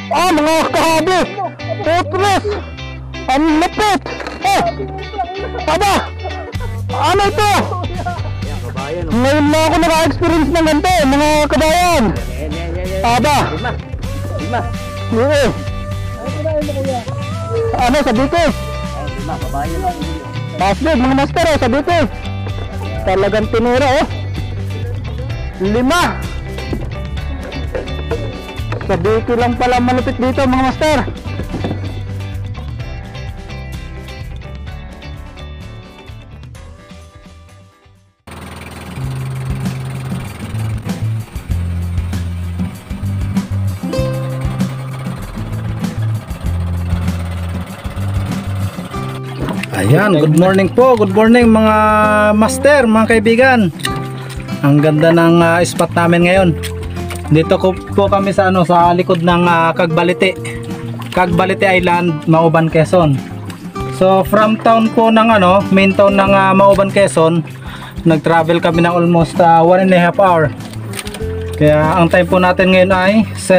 Mga kahabi. Putris. Ang lapit. Aba. Ano ito? Ngayon na ako naka-experience ng ganito, mga kabayan. Aba. Lima. Oo. Ano, sabi ko? Lima, kabayan lang. Pasbig, mga master, sabi ko. Talagang tinira, 5. Sabi ko lang pala malupit dito, mga master. Ayan, good morning po. Good morning mga master, mga kaibigan. Ang ganda ng spot namin ngayon. Dito po kami sa sa likod ng Cagbalite. Cagbalite Island, Mauban, Quezon. So from town po ng main town ng Mauban, Quezon, nag-travel kami ng almost 1.5 hour. Kaya ang time po natin ngayon ay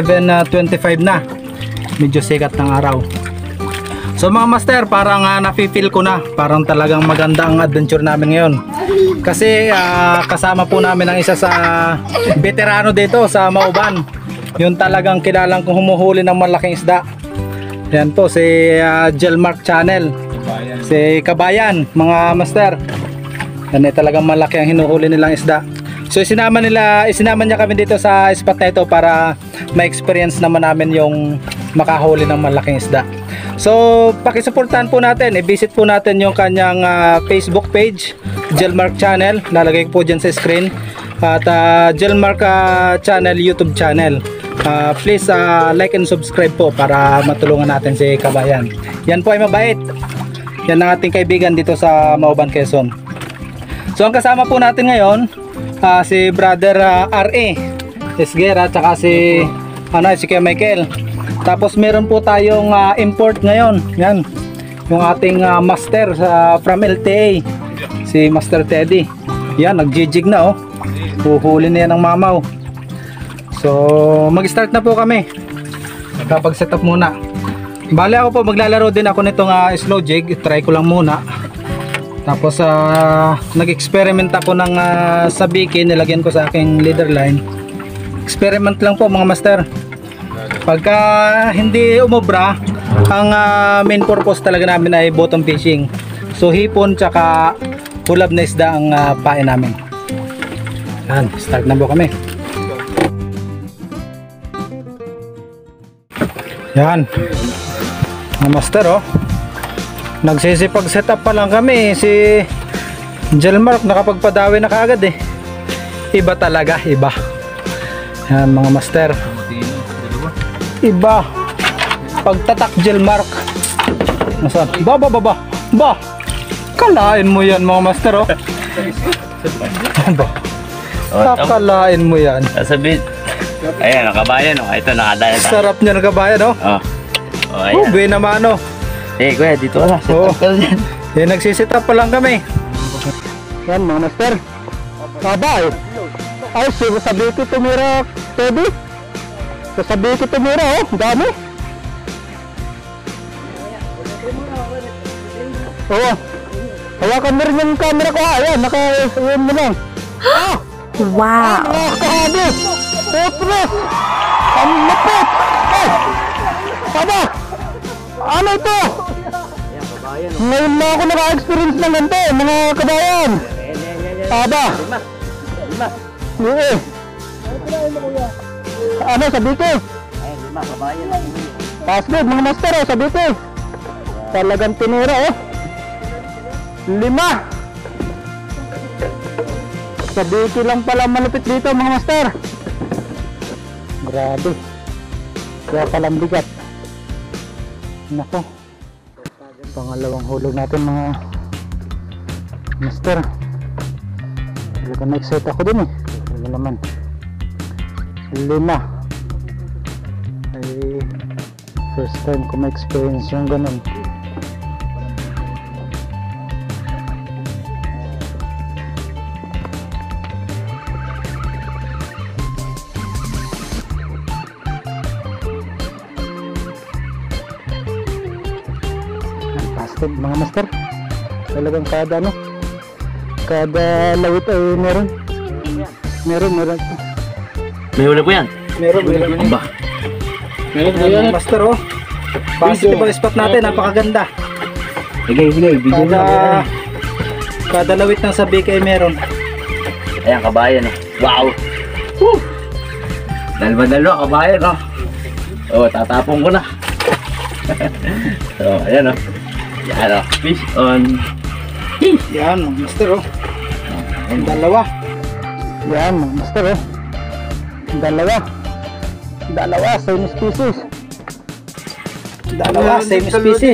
7:25 na. Medyo sikat ng araw. So mga master, parang nafe-feel ko na parang talagang maganda ang adventure namin ngayon. Kasi kasama po namin ang isa sa veterano dito sa Mauban. Yung talagang kilalang kung humuhuli ng malaking isda. Yan po si Jelmark Channel. Si Kabayan, mga master. Yan ay talagang malaki ang hinuhuli nilang isda. So isinama niya kami dito sa spot na ito para ma-experience naman namin yung makahuli ng malaking isda. So pakisuportahan po natin, i-visit po natin yung kanyang Facebook page, Jelmark Channel, lalagay ko po dyan sa screen, at Jelmark Channel YouTube channel. Please like and subscribe po para matulungan natin si Kabayan. Yan po ay mabait. Yan ang ating kaibigan dito sa Mauban, Quezon. So ang kasama po natin ngayon, si Brother R.A. Esguera, tsaka si Kuya Michael. Tapos meron po tayong import ngayon. Yan. Yung ating master from LTA. Si Master Teddy. Yan, nagjijig na Huhuli na yan ng mamaw. So, mag-start na po kami. Kapag set up muna. Bale ako po, maglalaro din ako nitong slow jig. Try ko lang muna. Tapos nag-experiment ako ng sabiki. Nilagyan ko sa aking leader line. Experiment lang po mga master. Pagka hindi umobra, ang main purpose talaga namin ay bottom fishing. So hipon tsaka hulab na isda ang pain namin. Yan, start na po kami. Yan, mga master nagsisipag setup pa lang kami. Si Jelmark nakapagpadawi na kaagad Iba talaga, iba. Yan mga master, iba pagtatak Jelmark. Nasaan? Ba kalain mo yan mga master kakalain mo yan. Sabi, ayan ang kabayan ito nakadaya. Sarap niya ng kabayan ayan. Buwi naman Kuya, dito ka na. Nagsisit-up pa lang kami. Yan mga master. Kabay. Ay, sabi ko tumira, Teddy. Sabi ko tumira, dami. Hawakan mo rin yung camera ko. Ayan, naka-yun mo lang. Wow. Kahabi. Putris. Ang lapit. Aba. Ano ito? Ngayon na ako naka-experience ng ganito, mga kabayan. Aba. Lima. Oo. Ano, sabi ko? Lima, kabayan lang. Pasbig, mga master, sabi ko. Talagang tinira, 5. Sabi ko lang pala malupit dito, mga master. Grabe. Kaya palang bigat. Nako. Pangalawang hulog natin, mga master. Hindi ka nag-set ako dun Ano naman? 5. Ay first time ko ma-experience yung ganun. Busted mga master. Talagang kada ano, kada lawit ay meron. Meron. May huli po yan. Meron. Aba. Mga master oh. Positive ang spot natin, napakaganda. Sige, video na. Kada lawit ng sabi kay meron. Ayan, kabayan oh. Wow! Woo! Dalawa kabayan oh. Oh, tatapon ko na. So, ayan oh. Yan oh. Fish on. Yan mga master oh. Ang dalawa. Yan mga master oh. Dalawa, same species. Dalawa, same species.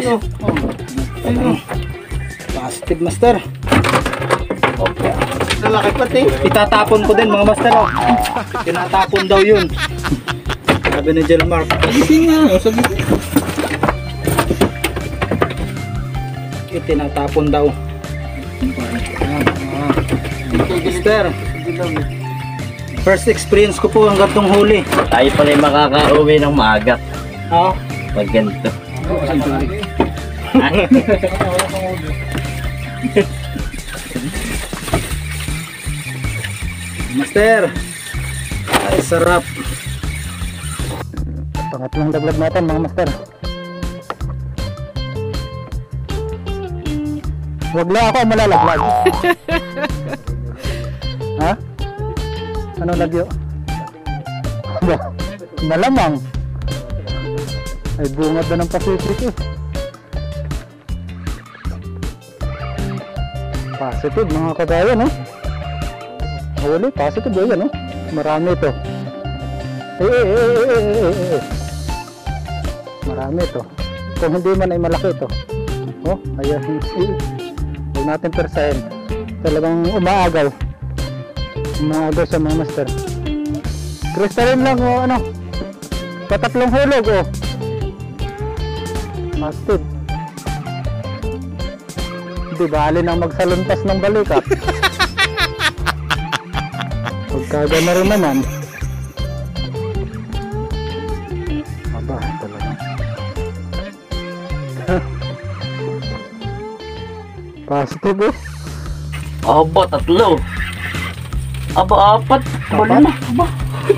Positive master. Okay. Lalaki pati. Itatapon ko din mga master oh. Tinatapon daw yun. Sabi ni Jelmar. Itinatapon daw. Master. First experience ko po ang gantong huli. Tayo pala yung makaka-uwi ng maaga. Oh. Pag ganito. Master. Ay sarap. Pangatlong laglag natin mga master. Huwag lang ako malalaglag. Ha? Ano lagyo? Malamang. Ay bungad na ng Pacific eh. Positive mga kabayan eh. Huli, positive eh yan eh. Marami ito. Marami ito. Kung hindi man ay malaki ito. Oh, ayan. Huwag natin persahin. Talagang umaagaw. Umaagaw sa mga master. Crystalline lang o ano. Patatlong hulog o. Masted. Di bali nang magsaluntas ng balikat. Pagkaga na rin naman. Aba, talaga. Positive eh. Aba, tatlo. Aba, apat. Wala na. Aba.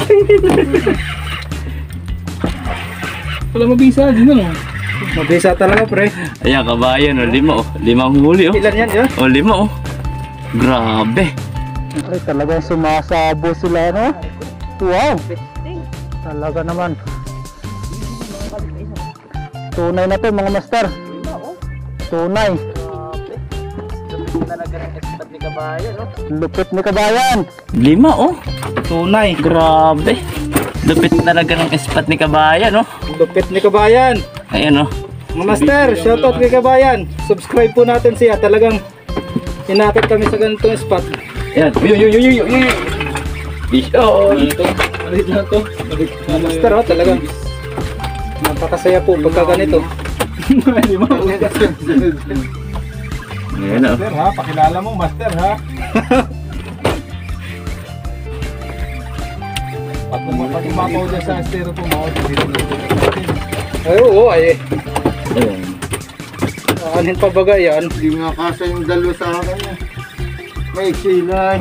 Wala mabisa din ano. Mabisa talaga pre. Ayan, kabayan oh. 5 oh. 5 huli oh. Ilan yan yun? Oh, 5 oh. Grabe. Ay, talagang sumasabo sila no. Wow. Talaga naman. Tunay na to mga master. Tunay. Lupit ni kabayan. 5 oh. Tunay. Grabe. Lupit talaga ng spot ni kabayan oh. Lupit ni kabayan. Ayan oh. Mga master, shoutout kay kabayan. Subscribe po natin siya. Talagang inakit kami sa ganitong spot. Ayan. Yun. Fish on. Alit na to. Mga master oh, talagang napakasaya po pagka ganito. Ayan oh. Master ha, pakilala mo master ha. Pati mapaw dyan sa astero po mga ay oo ay Ayan. anin pa baga yan. Hindi nga kasa yung dalo sa akin eh. May iksilan.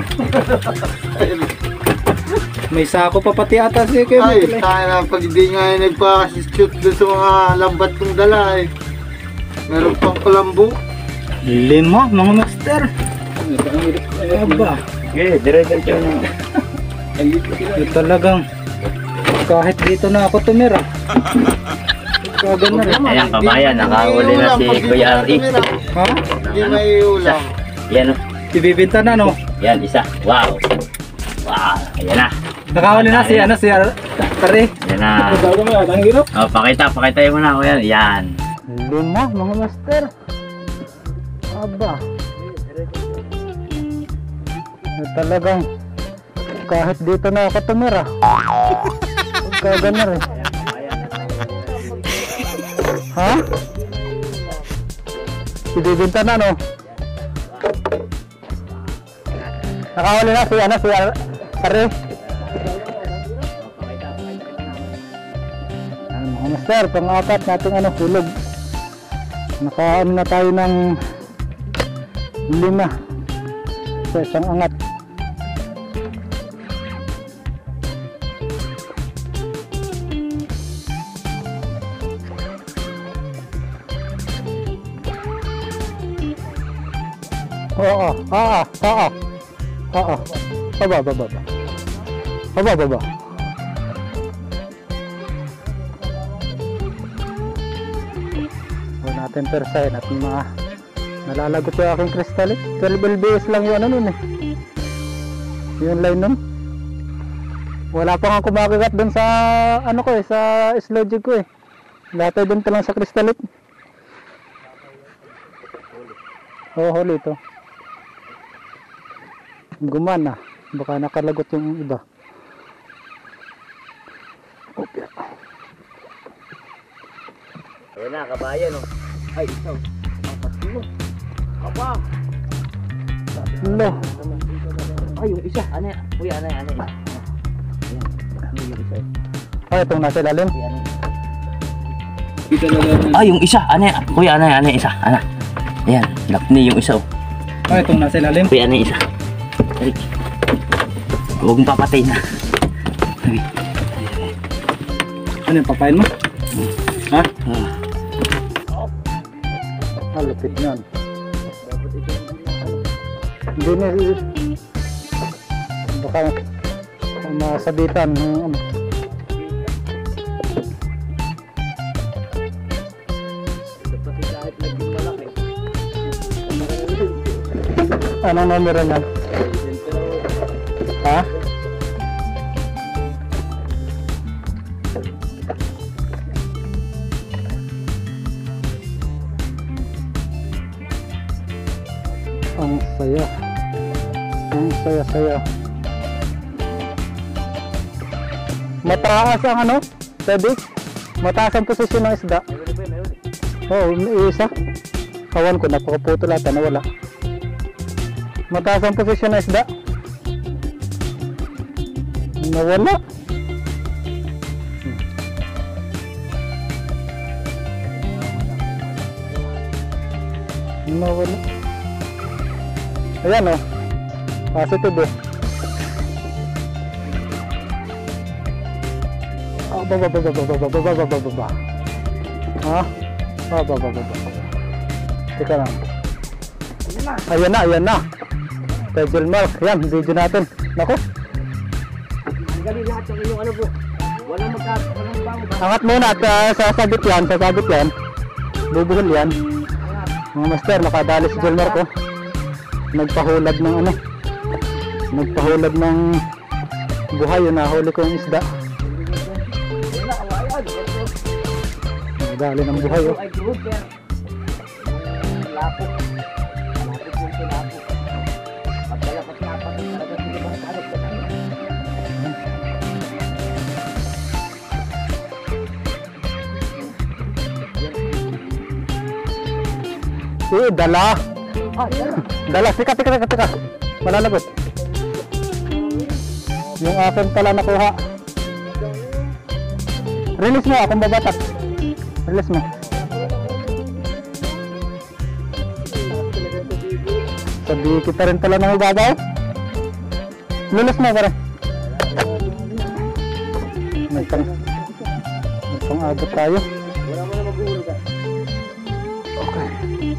May sako pa pati ata si Kuya Ay, Michael, eh. tayo na pag hindi nga yung nagpa-shoot doon sa mga lambat kong dala eh. Meron pang kalambo. 5 mga master. Aba, Okay, dire-diretso na. talagang kahit dito na ako tumira. Kaganda rin. Ayan, kabayan. Nakahuli na si Kuya R.E. Ha? Hindi may ulam. Yan oh. Ibibenta na no? Yan, isa. Wow. Wow. Ayan na. Nakahuli na si Tari. Ayan na. Ang hirap. Oh, pakita mo na. Ayan. Yan. 5 mga master. Aba. Talagang kahit dito na ako tumira. Kagana rin. Ha? Ibibinta na no? Nakahuli na si Ari. Mga master, pang-apat natin hulog. Nakaano na tayo ng 5 sa isang angat. Oo. Baba. Huwag natin persahin at mga nalalagot yung aking kristal eh. 12 LBS lang yung ano nun eh. Yung line nun. Wala pa nga kumakagat dun sa ano ko eh, sa slow jig ko eh. Latay dun pa lang sa kristalit. Oo, huli ito. Gumana. Baka nakalagot yung iba. Okay. Ayan na, kabayan oh. Ay, ito. Tatlo. Aba. Lo. Ay, yung isa. Ano yan? Uy, ano yan? Ayan. Yung isa. Ay, itong nasa ilalim. Uy, ano yan? Ay, yung isa. Ano yan? Uy, ano yan? Ano yung isa? Ano? Ayan. Lapni yung isa oh. Ay, itong nasa ilalim. Uy, ano yung isa? Ay. Huwag mong papatay na. Ay. Ano yung papain mo? Ha? Lupit yan. Hindi na baka masabitan ng ano. Anong numero niyan? Ha? Ang saya. Ang saya-saya. Mataas ang ano? Sabi? Mataas ang posisyon ng isda. Oo, may isa. Kawan ko, napakaputol ata, nawala. Mataas ang posisyon ng isda. Nawala. Nawala. Ayan o. Positive eh. Oh, baba. Ha? Baba. Teka lang. Ayan na. Pedal mark. Yan, video natin. Naku. Ang galing lahat ng inyong ano po. Walang bango. Angat muna at sasabit yan. Bubuhol yan. Mga master, nakadali si Jelmar ko. Nagpahulad ng ano. Nagpahulad ng buhay. Yung nahuli ko yung isda. Nagdali ng buhay oh. Ay, good yan. Lapo. Pagdalapat-lapat talaga sila mga kalot ka tayo. Dala. Dala, teka. Malalagot. Yung akin pala nakuha. Release mo, akong babatak. Release mo. Sabi kita rin pala ng ibabaw. Release mo pare. Nagpang-abot tayo. Wala mo na maguhulog ka. Okay.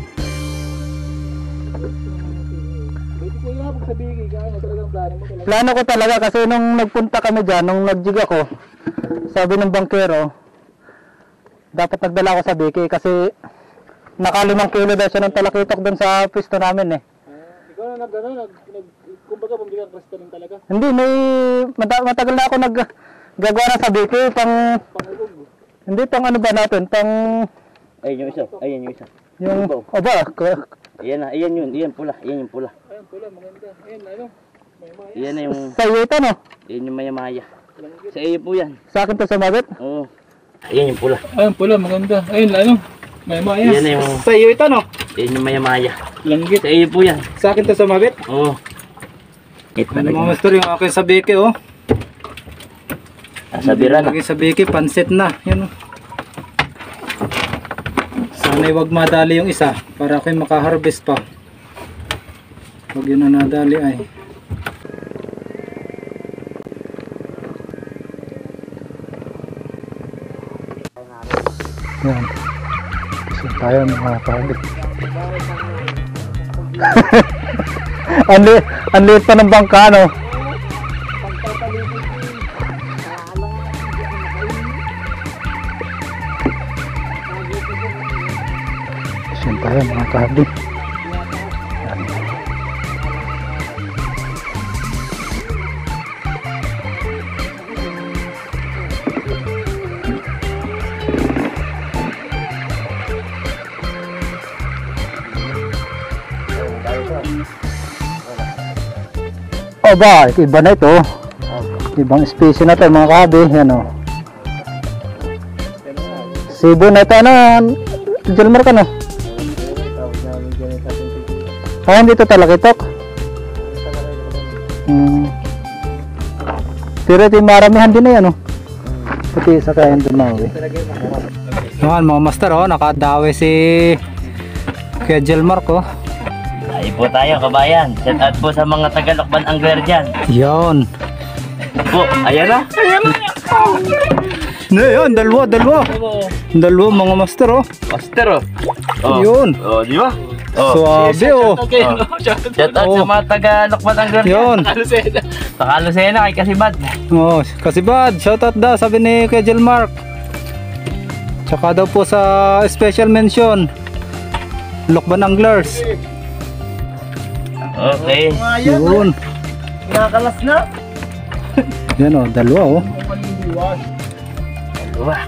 Plano ko talaga kasi nung nagpunta kami dyan, nung nag-jig ako, sabi ng bangkero, dapat nagdala ako sa Biki kasi naka 5 kilo daw siya ng talakitok dun sa pisto namin eh. Ikaw na kumbaga bumili ka kristaling talaga. Hindi, matagal na ako naggagawa na sa Biki, hindi pang ano ba natin, pang... Ayun yung isa. Ayun yung isa. Yung... Aba, Ayan na. Ayan yun. Ayan pula. Ayan yung pula. Ayun pula, maganda. Ayun, ano? Ayan na yung... sa iyo ito no? Ayan yung maya-maya. Sa iyo po yan. Sa akin to sa mabit? Oo. Ayan yung pula. Ayun pula, maganda. Ayun, ano? May maya. Ayan na yung... Sa iyo ito no? Ayan yung maya-maya. Langgit. Sa iyo po yan. Sa akin to sa mabit. Oo. Ito Ano na mga master, yung akin sa Biki oh. Sabiran na. Lagi sa Biki, pansit na. Yan oh. Sa Sana'y wag madali yung isa para kayo makaharvest pa. Huwag yun na nadali ay. Yan. So tayo mga kabig. Ang liit pa ng bangka, no? So tayo mga kabig. Yan. Oh ba, iba na ito. Ibang species na ito mga kabi. Yan o. Sibo na ito. Ano? Jelmer ka no? Ah, hindi ito talakitok. Pero ito yung maramihan din na yan o. Puti sa kayan dumawi. Yan mga master, oh, nakadawi si Kuya Jelmar ko. Ay po tayo kabayan. Shout out po sa mga Tagalokban angler dyan. Yon. Po, ayan na. Yan, dalawa mga master, oh. Master oh. Oh. Yun. Oh, di ba? Oh. Suabe, oh. Shout out sa mga Tagalokban angler dyan. Yun. Sa Kalusena kay Kasibad. Oh, Kasibad, shoutout daw sabi ni Kuya Jelmar. Tsaka daw po sa special mention Lokban Anglers. Okay. Yun. Nakakalas na. Yan, oh, dalawa, oh. Wah.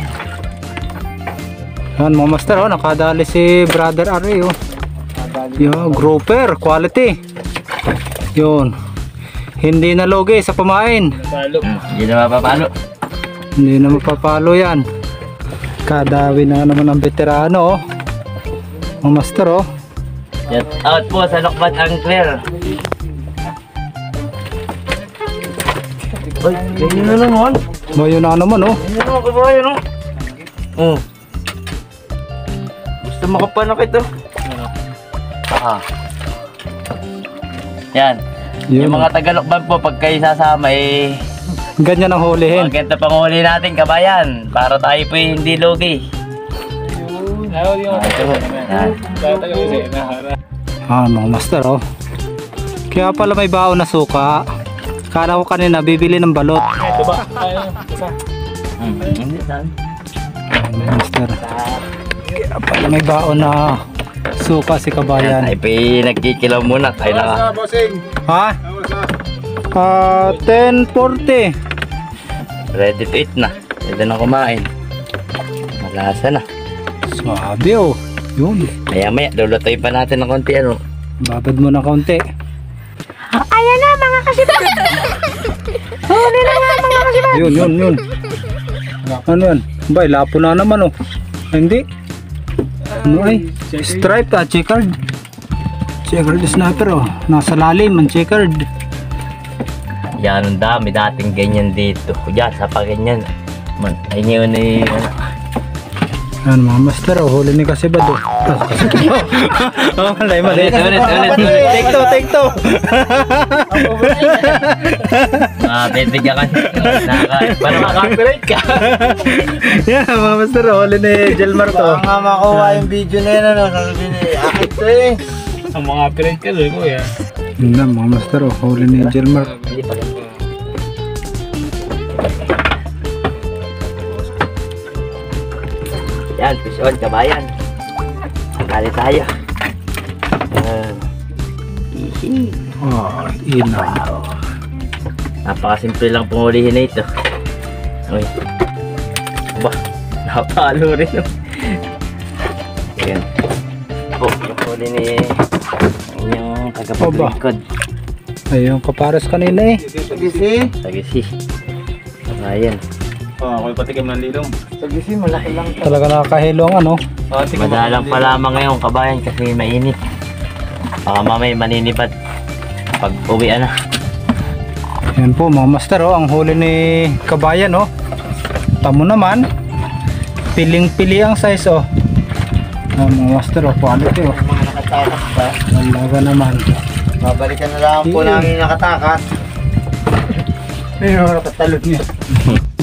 Yan mga master, oh, nakadali si Brother Ari, oh. Yo, grouper, quality. Yun. Hindi na logi sa pamain. Hindi na mapapalo. Hindi na mapapalo yan. Kadawi na naman ang veterano, oh. Mga master, oh. Shout out po sa Lokban angler. Ay, ganyan na naman. Bayo na naman, oh. Ganyan naman kabayan oh. Oh. Gusto makapanak ito. Ah. Yan. Yun. Yung mga Tagalokban po, pag kayo sasama eh, Ganyan ang hulihin. maganda panghuli natin kabayan para tayo po hindi lugi. Ito po. Yan. Ah, mga master, oh. Kaya pala may baon na suka. Kala ko kanina bibili ng balot. Hindi saan. Mga master. Kaya pala may baon na suka si kabayan. Tayo po nagkikilaw muna. Tayo na. bossing. Ha? 10:40. Ready to eat na. Pwede na kumain. Malasa na. Swabe, oh. Yun. Maya maya, lulutoy pa natin ng konti ano. Babad mo na kaunti. Ayan na mga kasibad. Huli na nga mga kasibad. Yun. Ano yan? Bay, lapo na naman, oh. Ay, hindi. Ano ay? Striped, checkered. Checkered snapper, oh. Nasa lalim, ang checkered. Yan, ang dami dating ganyan dito. Yan, sa paganyan. Man, ay ngayon eh. Yan mga master, oh. Huli ni Kasibad, oh. Oh, mali. Ulit. Take two. Bibigyan kasi. Parang makaka-copyright ka. Yan mga master, oh. Huli ni Jelmar to. Baka nga makuha yung video na yun, ano, sasabihin eh, akit to eh. Ang mga pirate ka doon, kuya. Yun na mga master, oh. Huli ni Jelmar. Yan, fish on, kabayan. Kali tayo. Oh, ina. Napakasimple lang pumulihin na ito. Uy. Ba, napalo rin. Ayan. Oh, yung huli ni yung tagapaglikod. Ayun, kapares kanina, eh. Sagisi. Sagisi. Ayan. Oh, ako'y patikim ng lilong. Sagisi, malaki lang. Talaga nakakahilo ang ano. Oh, tingnan mo. Madalang pa lamang ngayon kabayan kasi mainit. Baka mamay maninipad pag uwian na. Yan po mga master, oh. Ang huli ni kabayan, oh. Tamo naman. Piling-pili ang size, oh. Mga master, quality oh. Mga nakatakas pa. Talaga naman. Babalikan na lang po namin yung nakatakas. Ayun, nakatalog niya.